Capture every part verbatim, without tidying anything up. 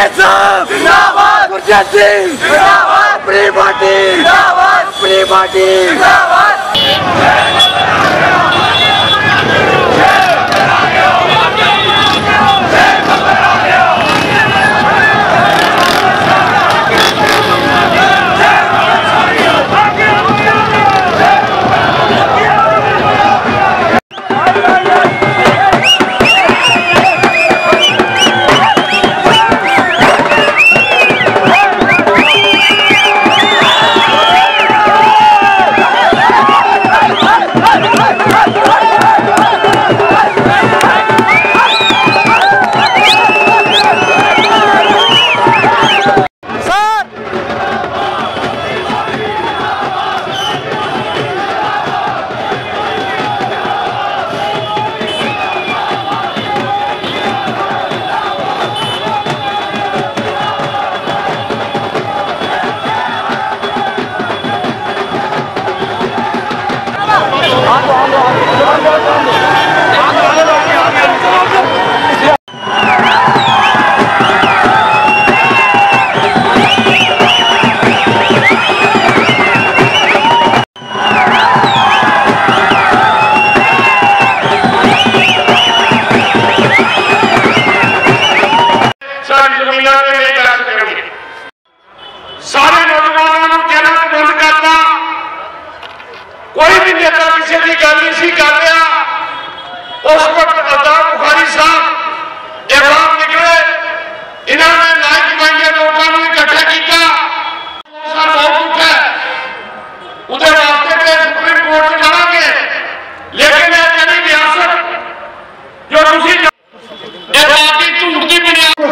साहब जिंदाबाद, गुरजर सिंह जिंदाबाद, अपनी पार्टी जिंदाबाद, अपनी पार्टी जिंदाबाद। सारे नौजवानों को चैलेंज बंद करना, कोई भी नेता किसी की गल नहीं सी कर रहा। उस वक्त अल्ताफ बुखारी साहब एवं निकले, इन्होंने लाइक मांगे लोगों को इकट्ठा किया, बहुत है उधर वास्ते पे सुप्रीम कोर्ट जाएंगे, लेकिन यह रियासत जो तुसी पार्टी झूठ की बुनियाद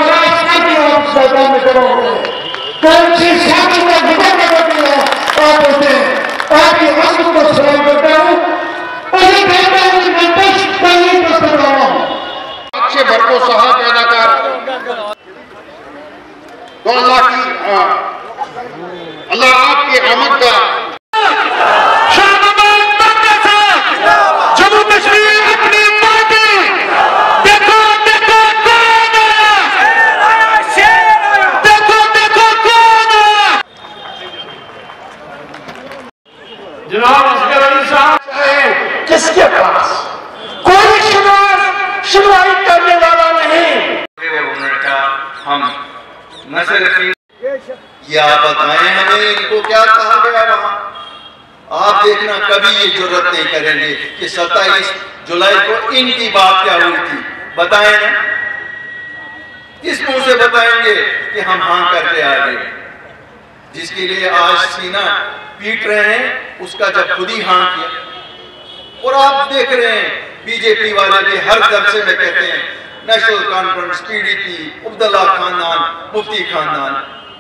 कौन सी शादी का विधा कर दिया आप होते हैं आपकी आंखों को सलाम करता हूँ और ये कहता हूँ कि मैं देश का ही प्रश्न कर रहा हूँ अच्छे भर को सहा पैदा कर तो अल्लाह की अल्लाह आपकी आमद का जम्मू कश्मीर अपनी पार्टी देखो देखो कौन देखो देखो कौन जनाब असगर अली साहब किसके पास कोई सुनवाई करने वाला नहीं। उन्होंने कहा हम न सिर्फ या बताएं हमें इनको क्या कहा गया वहां। आप देखना कभी ये जरूरत नहीं करेंगे कि सत्ताईस जुलाई को इनकी बात क्या हुई थी, बताएं ना। किस मुंह से बताएंगे कि हम हाँ करके आ गए। जिसके लिए आज सीना पीट रहे हैं उसका जब खुद ही हाँ किया। और आप देख रहे हैं बीजेपी वाले भी हर दरसे में कहते हैं नेशनल कॉन्फ्रेंस, पीडीपी, अब्दुल्ला खानदान, मुफ्ती खानदान,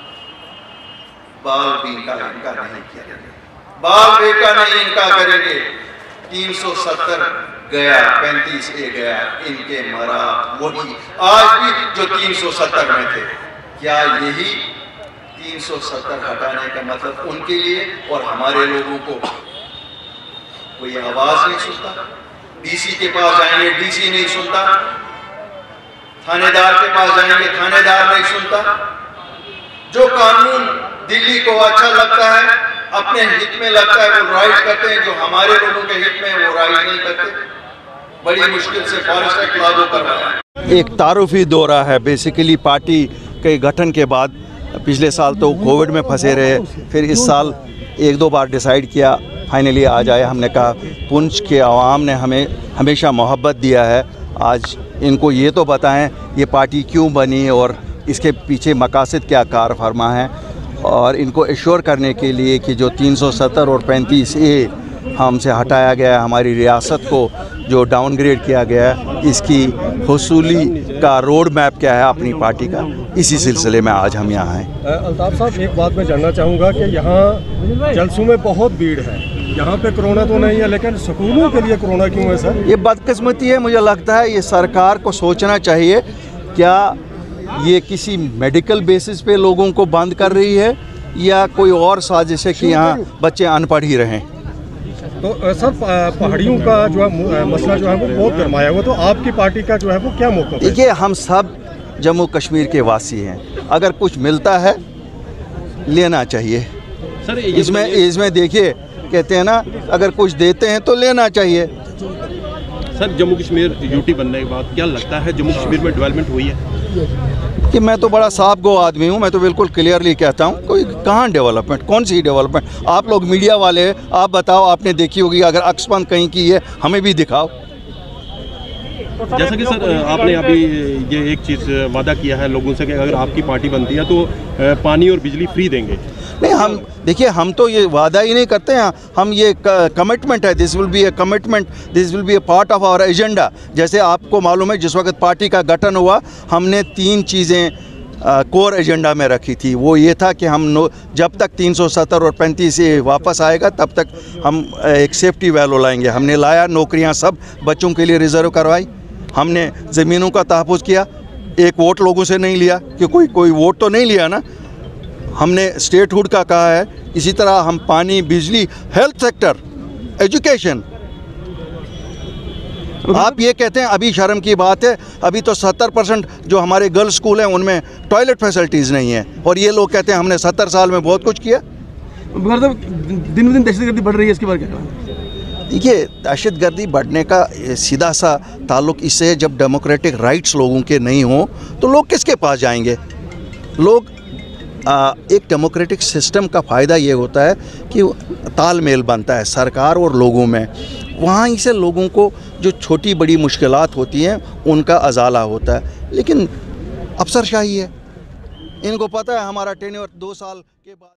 बाल भी इनका इनका नहीं किया, बाल बेटा नहीं इनका करेंगे। तीन सौ सत्तर गया, पैंतीस ए गया, इनके मरा वही आज भी जो तीन सौ सत्तर में थे। क्या यही तीन सौ सत्तर हटाने का मतलब उनके लिए और हमारे लोगों को कोई आवाज नहीं सुनता। डीसी के पास जाएंगे, डीसी नहीं सुनता। थानेदार के पास जाएंगे, थानेदार नहीं सुनता। जो कानून दिल्ली को अच्छा लगता है, अपने हित में लगता है, वो राइट करते हैं। जो हमारे लोगों के हित में वो राइट नहीं करते। बड़ी मुश्किल से फॉरेस्ट एक्ट लागू करवाया। एक तारुफी दौरा है बेसिकली पार्टी के गठन के बाद। पिछले साल तो कोविड में फंसे रहे, फिर इस साल एक दो बार डिसाइड किया, फाइनली आज आए। हमने कहा पुंछ के आवाम ने हमें हमेशा मोहब्बत दिया है, आज इनको ये तो बताएं ये पार्टी क्यों बनी और इसके पीछे मकासद क्या कार फरमा है। और इनको एश्योर करने के लिए कि जो तीन सौ सत्तर और पैंतीस ए हमसे हटाया गया है, हमारी रियासत को जो डाउनग्रेड किया गया है, इसकी हुसूली का रोड मैप क्या है अपनी पार्टी का, इसी सिलसिले में आज हम यहाँ हैं। अल्ताफ साहब, एक बात मैं जानना चाहूँगा कि यहाँ जलसों में बहुत भीड़ है, यहाँ पे कोरोना तो नहीं है, लेकिन स्कूलों के लिए कोरोना क्यों है सर? ये बदकिस्मती है। मुझे लगता है ये सरकार को सोचना चाहिए, क्या ये किसी मेडिकल बेसिस पे लोगों को बंद कर रही है या कोई और साजिश है कि यहाँ बच्चे अनपढ़ ही रहें। तो सर पहाड़ियों का जो है मसला जो है वो बहुत गरमाया हुआ, तो आपकी पार्टी का जो है वो क्या मौका? देखिए, हम सब जम्मू कश्मीर के वासी हैं। अगर कुछ मिलता है लेना चाहिए। सर इसमें इसमें देखिए, कहते हैं ना, अगर कुछ देते हैं तो लेना चाहिए। सर जम्मू कश्मीर यूटी बनने के बाद क्या लगता है जम्मू कश्मीर में डेवलपमेंट हुई है? कि मैं तो बड़ा साफ गो आदमी हूँ, मैं तो बिल्कुल क्लियरली कहता हूँ, कोई कहाँ डेवलपमेंट, कौन सी डेवलपमेंट? आप लोग मीडिया वाले, आप बताओ, आपने देखी होगी, अगर अक्सपन कहीं की है हमें भी दिखाओ। जैसा कि सर आपने अभी ये एक चीज़ वादा किया है लोगों से कि अगर आपकी पार्टी बनती है तो पानी और बिजली फ्री देंगे। नहीं, हम देखिए, हम तो ये वादा ही नहीं करते हैं, हम ये कमिटमेंट है, this will be a commitment, this will be a part of our agenda. जैसे आपको मालूम है, जिस वक्त पार्टी का गठन हुआ, हमने तीन चीज़ें कोर एजेंडा में रखी थी। वो ये था कि हम नो, जब तक तीन सौ सत्तर और पैंतीस से वापस आएगा तब तक हम एक सेफ्टी वैल्यू लाएंगे। हमने लाया, नौकरियां सब बच्चों के लिए रिजर्व करवाई, हमने ज़मीनों का तहफ़्फ़ुज़ किया, एक वोट लोगों से नहीं लिया कि कोई कोई वोट तो नहीं लिया ना, हमने स्टेटहुड का कहा है। इसी तरह हम पानी, बिजली, हेल्थ सेक्टर, एजुकेशन। आप ये कहते हैं, अभी शर्म की बात है, अभी तो सत्तर परसेंट जो हमारे गर्ल्स स्कूल हैं उनमें टॉयलेट फैसिलिटीज़ नहीं है, और ये लोग कहते हैं हमने सत्तर साल में बहुत कुछ किया। मतलब दिन ब दिन दहशतगर्दी बढ़ रही है, इसके बारे में क्या कहना? देखिए, दहशतगर्दी बढ़ने का सीधा सा ताल्लुक़ इससे है, जब डेमोक्रेटिक राइट्स लोगों के नहीं हों तो लोग किसके पास जाएंगे? लोग आ, एक डेमोक्रेटिक सिस्टम का फ़ायदा ये होता है कि तालमेल बनता है सरकार और लोगों में। वहाँ से लोगों को जो छोटी बड़ी मुश्किलात होती हैं उनका अजाला होता है, लेकिन अफसरशाही है, इनको पता है हमारा टेन्योर दो साल के बाद